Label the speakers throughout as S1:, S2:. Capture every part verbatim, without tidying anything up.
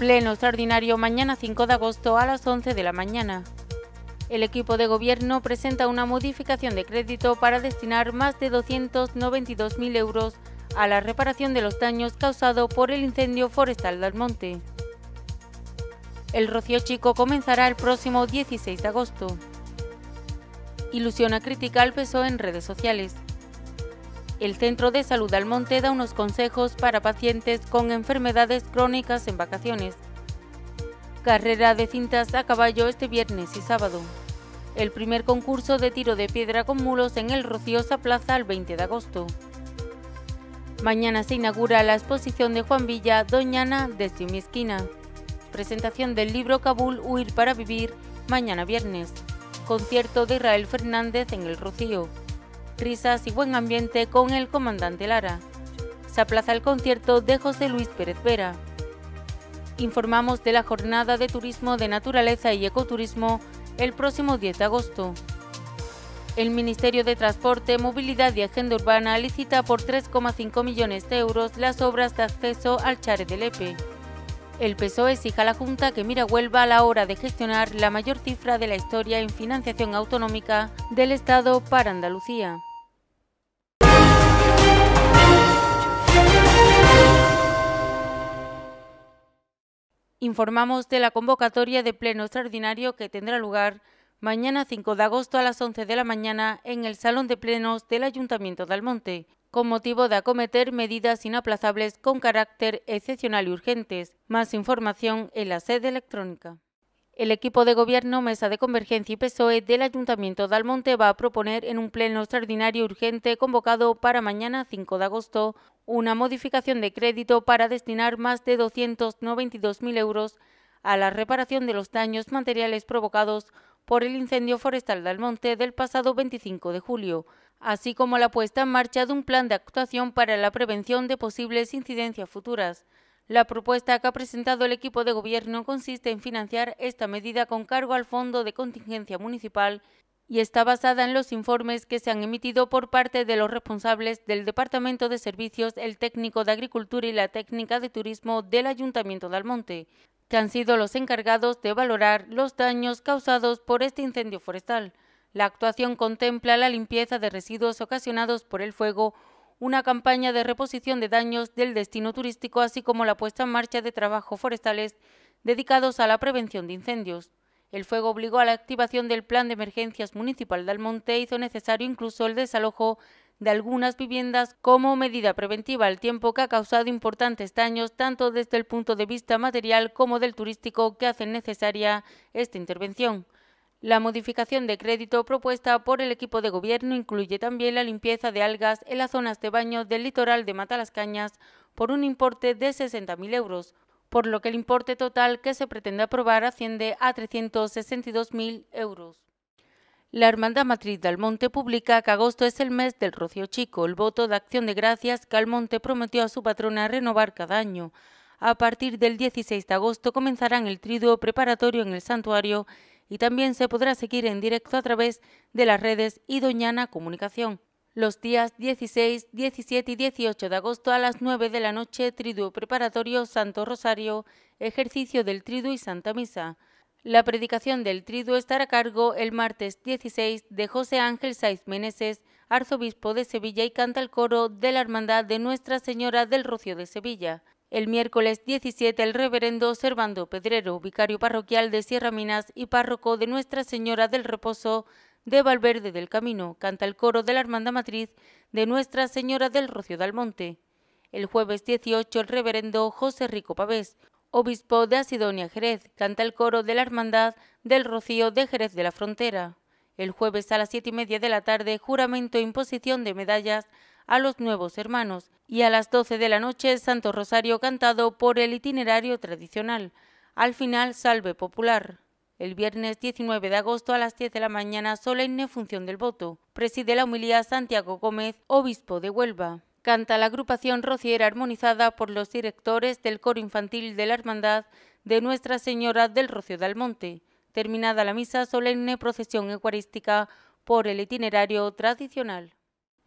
S1: Pleno extraordinario mañana cinco de agosto a las once de la mañana. El equipo de gobierno presenta una modificación de crédito para destinar más de doscientos noventa y dos mil euros a la reparación de los daños causados por el incendio forestal de Almonte. El Rocío Chico comenzará el próximo dieciséis de agosto. Ilusiona crítica al P S O E en redes sociales. El Centro de Salud de Almonte da unos consejos para pacientes con enfermedades crónicas en vacaciones. Carrera de cintas a caballo este viernes y sábado. El primer concurso de tiro de piedra con mulos en el Rocío se aplaza al veinte de agosto. Mañana se inaugura la exposición de Juan Villa, Doñana desde mi esquina. Presentación del libro Kabul, Huir para vivir, mañana viernes. Concierto de Israel Fernández en el Rocío. Risas y buen ambiente con el comandante Lara. Se aplaza el concierto de José Luis Pérez Vera. Informamos de la jornada de turismo de naturaleza y ecoturismo el próximo diez de agosto. El Ministerio de Transporte, Movilidad y Agenda Urbana licita por tres coma cinco millones de euros las obras de acceso al Xare de Lepe. El P S O E exige a la Junta que mire a Huelva a la hora de gestionar la mayor cifra de la historia en financiación autonómica del Estado para Andalucía. Informamos de la convocatoria de pleno extraordinario que tendrá lugar mañana cinco de agosto a las once de la mañana en el Salón de Plenos del Ayuntamiento de Almonte, con motivo de acometer medidas inaplazables con carácter excepcional y urgentes. Más información en la sede electrónica. El equipo de gobierno, Mesa de Convergencia y P S O E del Ayuntamiento de Almonte va a proponer en un pleno extraordinario urgente convocado para mañana cinco de agosto una modificación de crédito para destinar más de doscientos noventa y dos mil euros a la reparación de los daños materiales provocados por el incendio forestal de Almonte del pasado veinticinco de julio, así como la puesta en marcha de un plan de actuación para la prevención de posibles incidencias futuras. La propuesta que ha presentado el equipo de gobierno consiste en financiar esta medida con cargo al Fondo de Contingencia Municipal y está basada en los informes que se han emitido por parte de los responsables del Departamento de Servicios, el Técnico de Agricultura y la Técnica de Turismo del Ayuntamiento de Almonte, que han sido los encargados de valorar los daños causados por este incendio forestal. La actuación contempla la limpieza de residuos ocasionados por el fuego, una campaña de reposición de daños del destino turístico, así como la puesta en marcha de trabajos forestales dedicados a la prevención de incendios. El fuego obligó a la activación del Plan de Emergencias Municipal de Almonte e hizo necesario incluso el desalojo de algunas viviendas como medida preventiva, al tiempo que ha causado importantes daños tanto desde el punto de vista material como del turístico que hacen necesaria esta intervención. La modificación de crédito propuesta por el equipo de gobierno incluye también la limpieza de algas en las zonas de baño del litoral de Matalascañas por un importe de sesenta mil euros, por lo que el importe total que se pretende aprobar asciende a trescientos sesenta y dos mil euros. La Hermandad Matriz de Almonte publica que agosto es el mes del Rocío Chico, el voto de acción de gracias que Almonte prometió a su patrona renovar cada año. A partir del dieciséis de agosto comenzarán el triduo preparatorio en el santuario y también se podrá seguir en directo a través de las redes y Doñana Comunicación. Los días dieciséis, diecisiete y dieciocho de agosto a las nueve de la noche, triduo preparatorio Santo Rosario, ejercicio del triduo y Santa Misa. La predicación del triduo estará a cargo el martes dieciséis de José Ángel Saiz Meneses, arzobispo de Sevilla, y canta el coro de la Hermandad de Nuestra Señora del Rocío de Sevilla. El miércoles diecisiete el reverendo Servando Pedrero, vicario parroquial de Sierra Minas y párroco de Nuestra Señora del Reposo de Valverde del Camino, canta el coro de la Hermandad Matriz de Nuestra Señora del Rocío de Almonte. El jueves dieciocho el reverendo José Rico Pavés, obispo de Asidonia Jerez, canta el coro de la Hermandad del Rocío de Jerez de la Frontera. El jueves a las siete y media de la tarde, juramento e imposición de medallas a los nuevos hermanos, y a las doce de la noche, Santo Rosario cantado por el itinerario tradicional. Al final, salve popular. El viernes diecinueve de agosto a las diez de la mañana, solemne función del voto. Preside la homilía Santiago Gómez, obispo de Huelva. Canta la agrupación rociera armonizada por los directores del coro infantil de la Hermandad de Nuestra Señora del Rocío de Almonte. Terminada la misa, solemne procesión eucarística por el itinerario tradicional.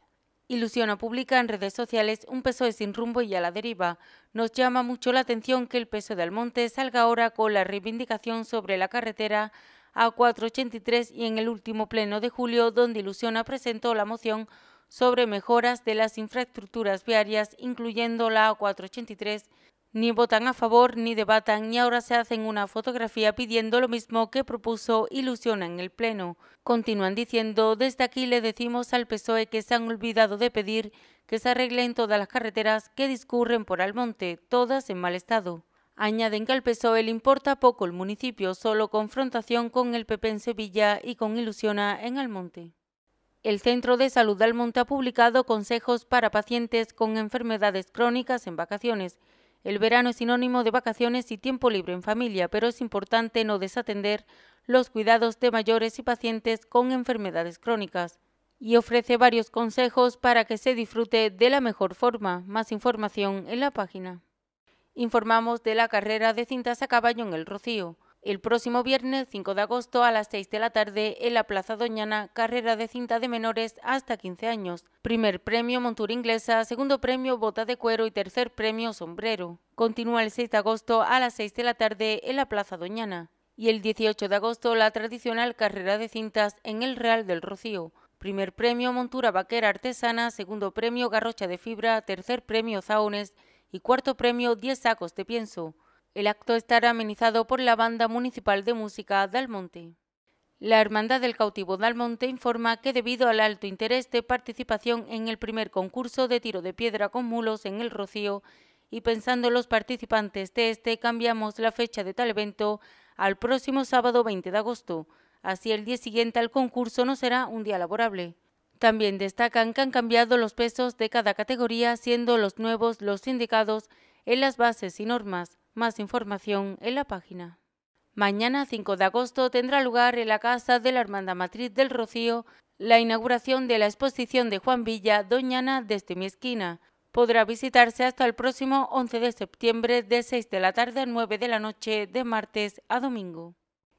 S1: Ilusiona publica en redes sociales un P S O E sin rumbo y a la deriva. Nos llama mucho la atención que el P S O E de Almonte salga ahora con la reivindicación sobre la carretera A cuatrocientos ochenta y tres y en el último pleno de julio, donde Ilusiona presentó la moción sobre mejoras de las infraestructuras viarias, incluyendo la A cuatrocientos ochenta y tres, ni votan a favor ni debatan y ahora se hacen una fotografía pidiendo lo mismo que propuso Ilusiona en el pleno. Continúan diciendo: desde aquí le decimos al P S O E que se han olvidado de pedir que se arreglen todas las carreteras que discurren por Almonte, todas en mal estado. Añaden que al P S O E le importa poco el municipio, solo confrontación con el P P en Sevilla y con Ilusiona en Almonte. El Centro de Salud de Almonte ha publicado consejos para pacientes con enfermedades crónicas en vacaciones. El verano es sinónimo de vacaciones y tiempo libre en familia, pero es importante no desatender los cuidados de mayores y pacientes con enfermedades crónicas. Y ofrece varios consejos para que se disfrute de la mejor forma. Más información en la página. Informamos de la carrera de cintas a caballo en El Rocío. El próximo viernes cinco de agosto a las seis de la tarde en la Plaza Doñana, carrera de cinta de menores hasta quince años. Primer premio montura inglesa, segundo premio bota de cuero y tercer premio sombrero. Continúa el seis de agosto a las seis de la tarde en la Plaza Doñana. Y el dieciocho de agosto la tradicional carrera de cintas en el Real del Rocío. Primer premio montura vaquera artesana, segundo premio garrocha de fibra, tercer premio zahones y cuarto premio diez sacos de pienso. El acto estará amenizado por la Banda Municipal de Música de Almonte. La Hermandad del Cautivo de Almonte informa que debido al alto interés de participación en el primer concurso de tiro de piedra con mulos en El Rocío y pensando en los participantes de este, cambiamos la fecha de tal evento al próximo sábado veinte de agosto. Así el día siguiente al concurso no será un día laborable. También destacan que han cambiado los pesos de cada categoría, siendo los nuevos los indicados en las bases y normas. Más información en la página. Mañana cinco de agosto tendrá lugar en la Casa de la Hermandad Matriz del Rocío la inauguración de la exposición de Juan Villa, Doñana desde mi esquina. Podrá visitarse hasta el próximo once de septiembre de seis de la tarde a nueve de la noche de martes a domingo.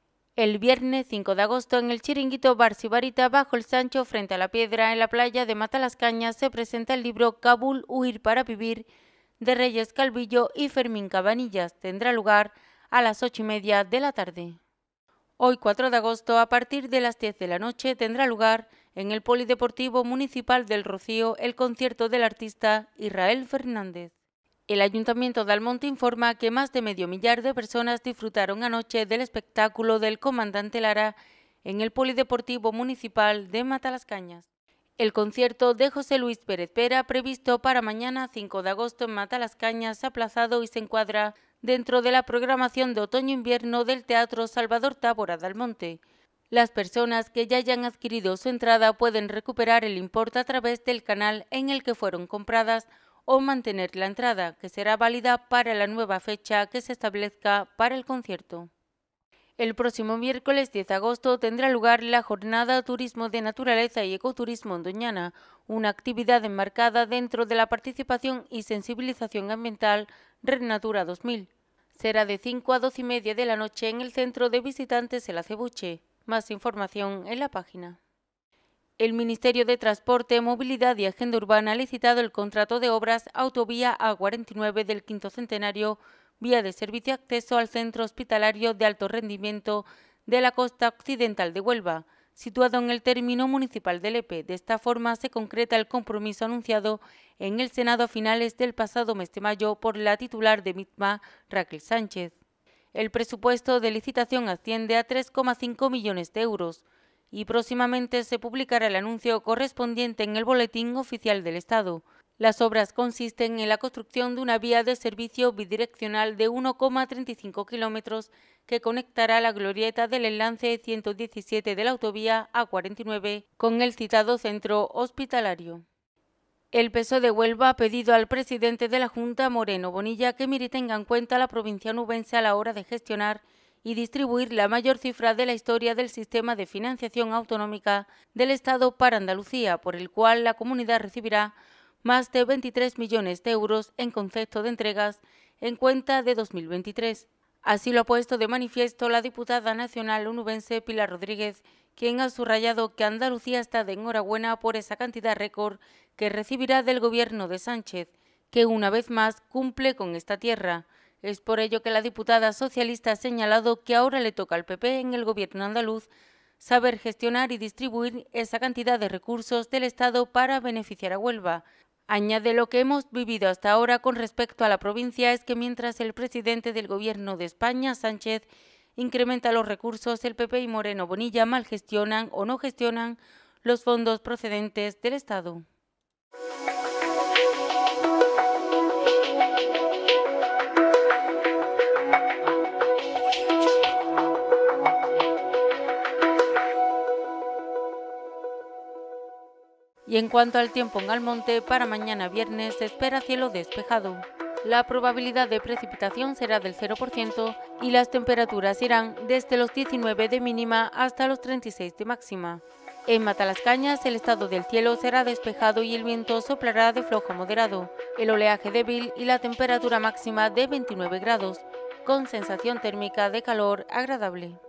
S1: El viernes cinco de agosto en el chiringuito Bar Sibarita bajo el Sancho frente a la Piedra en la playa de Matalascañas se presenta el libro Kabul, Huir para Vivir de Reyes Calvillo y Fermín Cabanillas. Tendrá lugar a las ocho y media de la tarde. Hoy cuatro de agosto a partir de las diez de la noche tendrá lugar en el Polideportivo Municipal del Rocío el concierto del artista Israel Fernández. El Ayuntamiento de Almonte informa que más de medio millar de personas disfrutaron anoche del espectáculo del Comandante Lara en el Polideportivo Municipal de Matalascañas. El concierto de José Luis Pérez Pera, previsto para mañana cinco de agosto en Matalascañas, se ha aplazado y se encuadra dentro de la programación de otoño-invierno del Teatro Salvador Tábora de Almonte. Las personas que ya hayan adquirido su entrada pueden recuperar el importe a través del canal en el que fueron compradas o mantener la entrada, que será válida para la nueva fecha que se establezca para el concierto. El próximo miércoles diez de agosto tendrá lugar la Jornada Turismo de Naturaleza y Ecoturismo en Doñana, una actividad enmarcada dentro de la participación y sensibilización ambiental Red Natura dos mil. Será de cinco a doce y media de la noche en el Centro de Visitantes El Acebuche. Más información en la página. El Ministerio de Transporte, Movilidad y Agenda Urbana ha licitado el contrato de obras Autovía A cuarenta y nueve del quinto centenario, vía de servicio y acceso al centro hospitalario de alto rendimiento de la costa occidental de Huelva, situado en el término municipal de Lepe. De esta forma se concreta el compromiso anunciado en el Senado a finales del pasado mes de mayo por la titular de misma, Raquel Sánchez. El presupuesto de licitación asciende a tres coma cinco millones de euros y próximamente se publicará el anuncio correspondiente en el Boletín Oficial del Estado. Las obras consisten en la construcción de una vía de servicio bidireccional de uno coma treinta y cinco kilómetros que conectará la glorieta del enlace ciento diecisiete de la autovía A cuarenta y nueve con el citado centro hospitalario. El P S O E de Huelva ha pedido al presidente de la Junta, Moreno Bonilla, que mire y tenga en cuenta a la provincia nubense a la hora de gestionar y distribuir la mayor cifra de la historia del sistema de financiación autonómica del Estado para Andalucía, por el cual la comunidad recibirá más de veintitrés millones de euros en concepto de entregas en cuenta de dos mil veintitrés. Así lo ha puesto de manifiesto la diputada nacional onubense Pilar Rodríguez, quien ha subrayado que Andalucía está de enhorabuena por esa cantidad récord que recibirá del gobierno de Sánchez, que una vez más cumple con esta tierra. Es por ello que la diputada socialista ha señalado que ahora le toca al P P en el gobierno andaluz saber gestionar y distribuir esa cantidad de recursos del Estado para beneficiar a Huelva. Añade: lo que hemos vivido hasta ahora con respecto a la provincia es que mientras el presidente del Gobierno de España, Sánchez, incrementa los recursos, el P P y Moreno Bonilla mal gestionan o no gestionan los fondos procedentes del Estado. Y en cuanto al tiempo en Almonte, para mañana viernes se espera cielo despejado. La probabilidad de precipitación será del cero por ciento y las temperaturas irán desde los diecinueve de mínima hasta los treinta y seis de máxima. En Matalascañas el estado del cielo será despejado y el viento soplará de flojo a moderado, el oleaje débil y la temperatura máxima de veintinueve grados, con sensación térmica de calor agradable.